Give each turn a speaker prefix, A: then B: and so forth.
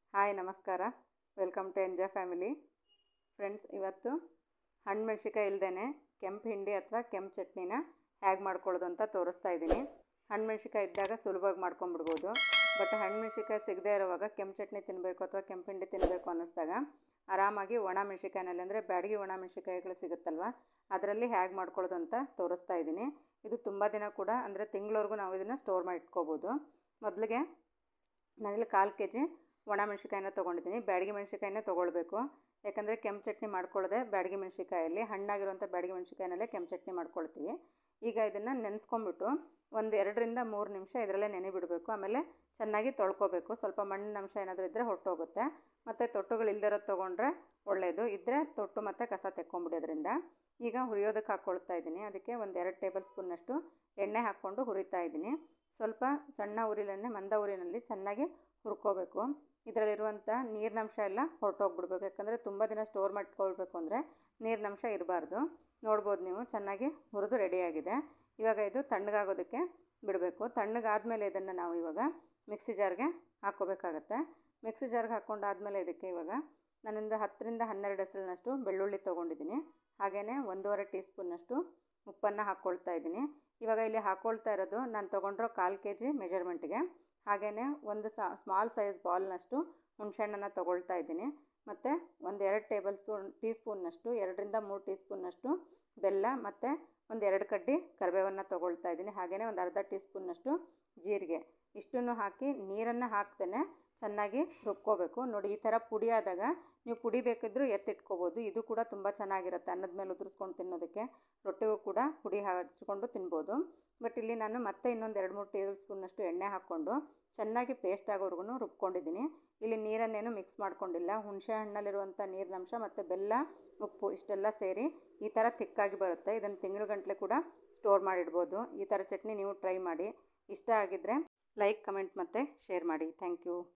A: Hi ನಮಸ್ಕಾರ, welcome to enjoy family. Friends, ಇವತ್ತು ಹಣ್ಣು ಮೆಣಸಿಕಾಯಿ ಇಲ್ಲದೇ ಕೆಂಪು ಹಿಂಡಿ ಅಥವಾ ಕೆಂಪು ಚಟ್ನಿನ ಹೇಗೆ ಮಾಡ್ಕೊಳ್ಳೋದು ಅಂತ ತೋರಿಸ್ತಾ ಇದ್ದೀನಿ. ಹಣ್ಣು ಮೆಣಸಿಕಾಯಿ ಇದ್ದಾಗ ಸುಲಭವಾಗಿ ಮಾಡ್ಕೊಂಬಿಡ್ಬೋದು. ಬಟ್ ಹಣ್ಣು ಮೆಣಸಿಕಾಯಿ ಸಿಗದೇ ಇರುವಾಗ ಕೆಂಪು ಚಟ್ನಿ ತಿನ್ನಬೇಕು ಅಥವಾ ಕೆಂಪು ಹಿಂಡಿ ತಿನ್ನಬೇಕು ಅನ್ನಿಸ್ದಾಗ ಆರಾಮಾಗಿ ಒಣ ಮೆಣಸಿಕಾಯಿನಲ್ಲಿ ಅಂದರೆ ಬ್ಯಾಡಗಿ ಒಣ ಮೆಣಸಿಕಾಯಿಗಳು ಸಿಗುತ್ತಲ್ವ, ಅದರಲ್ಲಿ ಹೇಗೆ ಮಾಡ್ಕೊಳ್ಳೋದು ಅಂತ ತೋರಿಸ್ತಾ ಇದ್ದೀನಿ. ಇದು ತುಂಬ ದಿನ ಕೂಡ ಅಂದರೆ ತಿಂಗಳವರೆಗೂ ನಾವು ಇದನ್ನು ಸ್ಟೋರ್ ಮಾಡಿ ಇಟ್ಕೋಬೋದು. ಮೊದಲಿಗೆ ನಾನಿಲ್ಲಿ 1/4 kg ಒಣ ಮೆಣಸಿಕಾಯಿನ ತೊಗೊಂಡಿದ್ದೀನಿ. ಬ್ಯಾಡಗಿ ಮೆಣಸಿಕಾಯಿನೇ ತೊಗೊಳ್ಬೇಕು, ಯಾಕಂದರೆ ಕೆಂಪು ಚಟ್ನಿ ಮಾಡ್ಕೊಳ್ಳೋದೆ ಬ್ಯಾಡಗಿ ಮೆಣಸಿಕಾಯಲ್ಲಿ, ಹಣ್ಣಾಗಿರುವಂಥ ಬ್ಯಾಡಗಿ ಮೆಣಸಿಕಾಯಿನಲ್ಲೇ ಕೆಂಪು ಚಟ್ನಿ ಮಾಡ್ಕೊಳ್ತೀವಿ. ಈಗ ಇದನ್ನು ನೆನೆಸ್ಕೊಂಬಿಟ್ಟು ಒಂದು 2ರಿಂದ 3 ನಿಮಿಷ ಇದರಲ್ಲೇ ನೆನೆ ಬಿಡಬೇಕು. ಆಮೇಲೆ ಚೆನ್ನಾಗಿ ತೊಳ್ಕೊಬೇಕು. ಸ್ವಲ್ಪ ಮಣ್ಣಿನ ಅಂಶ ಏನಾದರೂ ಇದ್ದರೆ ಹೊರಟೋಗುತ್ತೆ. ಮತ್ತು ತೊಟ್ಟುಗಳು ಇಲ್ದಿರೋದು ತೊಗೊಂಡ್ರೆ ಒಳ್ಳೆಯದು, ಇದ್ದರೆ ತೊಟ್ಟು ಮತ್ತು ಕಸ ತೆಕ್ಕೊಂಬಿಡೋದ್ರಿಂದ. ಈಗ ಹುರಿಯೋದಕ್ಕೆ ಹಾಕ್ಕೊಳ್ತಾ ಇದ್ದೀನಿ. ಅದಕ್ಕೆ ಒಂದು 2 ಟೇಬಲ್ ಸ್ಪೂನ್ನಷ್ಟು ಎಣ್ಣೆ ಹಾಕ್ಕೊಂಡು ಹುರಿತಾ ಇದ್ದೀನಿ. ಸ್ವಲ್ಪ ಸಣ್ಣ ಉರಿಲನ್ನೇ ಮಂದ ಉರಿನಲ್ಲಿ ಚೆನ್ನಾಗಿ ಹುರ್ಕೋಬೇಕು. ಇದರಲ್ಲಿರುವಂಥ ನೀರಿನಂಶ ಎಲ್ಲ ಹೊರಟೋಗ್ಬಿಡ್ಬೇಕು, ಯಾಕಂದರೆ ತುಂಬ ದಿನ ಸ್ಟೋರ್ ಮಾಡ್ಕೊಳ್ಬೇಕು ಅಂದರೆ ನೀರಿನಂಶ ಇರಬಾರ್ದು. ನೋಡ್ಬೋದು ನೀವು, ಚೆನ್ನಾಗಿ ಹುರಿದು ರೆಡಿಯಾಗಿದೆ. ಇವಾಗ ಇದು ತಣ್ಣಗಾಗೋದಕ್ಕೆ ಬಿಡಬೇಕು. ತಣ್ಣಗಾದಮೇಲೆ ಇದನ್ನು ನಾವು ಇವಾಗ ಮಿಕ್ಸಿ ಜಾರ್ಗೆ ಹಾಕ್ಕೋಬೇಕಾಗತ್ತೆ. ಮಿಕ್ಸಿ ಜಾರ್ಗೆ ಹಾಕ್ಕೊಂಡಾದಮೇಲೆ ಇದಕ್ಕೆ ಇವಾಗ ನಾನಿಂದ 10ರಿಂದ 12 ಹೆಸರಿನಷ್ಟು ಬೆಳ್ಳುಳ್ಳಿ ತೊಗೊಂಡಿದ್ದೀನಿ. ಹಾಗೆಯೇ 1.5 ಟೀ ಸ್ಪೂನ್ನಷ್ಟು ಉಪ್ಪನ್ನು ಹಾಕ್ಕೊಳ್ತಾ ಇದ್ದೀನಿ. ಇವಾಗ ಇಲ್ಲಿ ಹಾಕ್ಕೊಳ್ತಾ ಇರೋದು ನಾನು ತೊಗೊಂಡಿರೋ 1/4 kg ಮೆಜರ್ಮೆಂಟ್ಗೆ. ಹಾಗೆಯೇ ಒಂದು ಸ್ಮಾಲ್ ಸೈಜ್ ಬಾಲ್ನಷ್ಟು ಹುಣಸೆಹಣ್ಣನ್ನು ತೊಗೊಳ್ತಾ ಇದ್ದೀನಿ. ಮತ್ತು ಒಂದು 2 ಟೀ ಸ್ಪೂನ್ನಷ್ಟು 2ರಿಂದ 3 ಟೀ ಸ್ಪೂನ್ನಷ್ಟು ಬೆಲ್ಲ ಮತ್ತು ಒಂದು 2 ಕಡ್ಡಿ ಕರಿಬೇವನ್ನು ತೊಗೊಳ್ತಾ ಇದ್ದೀನಿ. ಹಾಗೆಯೇ ಒಂದು ಅರ್ಧ ಟೀ ಸ್ಪೂನ್ನಷ್ಟು ಜೀರಿಗೆ, ಇಷ್ಟನ್ನು ಹಾಕಿ ನೀರನ್ನು ಹಾಕ್ದೇ ಚೆನ್ನಾಗಿ ರುಬ್ಕೋಬೇಕು. ನೋಡಿ, ಈ ಥರ ಪುಡಿ ಆದಾಗ ನೀವು ಪುಡಿ ಬೇಕಿದ್ದರೂ ಎತ್ತಿಟ್ಕೋಬೋದು. ಇದು ಕೂಡ ತುಂಬ ಚೆನ್ನಾಗಿರುತ್ತೆ, ಅನ್ನದ ಮೇಲೆ ಉದುರಿಸ್ಕೊಂಡು ತಿನ್ನೋದಕ್ಕೆ, ರೊಟ್ಟಿಗೂ ಕೂಡ ಪುಡಿ ಹಚ್ಕೊಂಡು ತಿನ್ಬೋದು. ಬಟ್ ಇಲ್ಲಿ ನಾನು ಮತ್ತೆ ಇನ್ನೊಂದು 2-3 ಟೇಬಲ್ ಸ್ಪೂನ್ನಷ್ಟು ಎಣ್ಣೆ ಹಾಕ್ಕೊಂಡು ಚೆನ್ನಾಗಿ ಪೇಸ್ಟ್ ಆಗೋವರೆಗೂ ರುಬ್ಕೊಂಡಿದ್ದೀನಿ. ಇಲ್ಲಿ ನೀರನ್ನೇನು ಮಿಕ್ಸ್ ಮಾಡ್ಕೊಂಡಿಲ್ಲ. ಹುಣಸೆ ಹಣ್ಣಲ್ಲಿರುವಂಥ ನೀರಿನಂಶ ಮತ್ತು ಬೆಲ್ಲ, ಉಪ್ಪು ಇಷ್ಟೆಲ್ಲ ಸೇರಿ ಈ ಥರ ತಿಕ್ಕಾಗಿ ಬರುತ್ತೆ. ಇದನ್ನು ತಿಂಗಳುಗಟ್ಟಲೆ ಕೂಡ ಸ್ಟೋರ್ ಮಾಡಿಡ್ಬೋದು. ಈ ಥರ ಚಟ್ನಿ ನೀವು ಟ್ರೈ ಮಾಡಿ. ಇಷ್ಟ ಆಗಿದ್ದರೆ ಲೈಕ್, ಕಮೆಂಟ್ ಮತ್ತು ಶೇರ್ ಮಾಡಿ. Thank you.